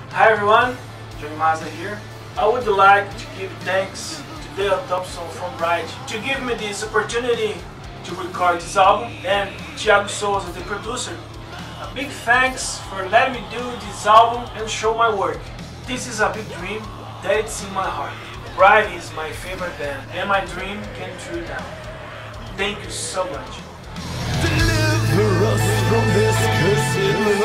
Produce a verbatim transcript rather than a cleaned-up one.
Hi everyone, Tiago Mazza here. I would like to give thanks to the Thompson from Bright to give me this opportunity to record this album, and Tiago, the producer. A big thanks for letting me do this album and show my work. This is a big dream that it's in my heart. Bright is my favorite band and my dream came true now. Thank you so much. Deliver us from this cursed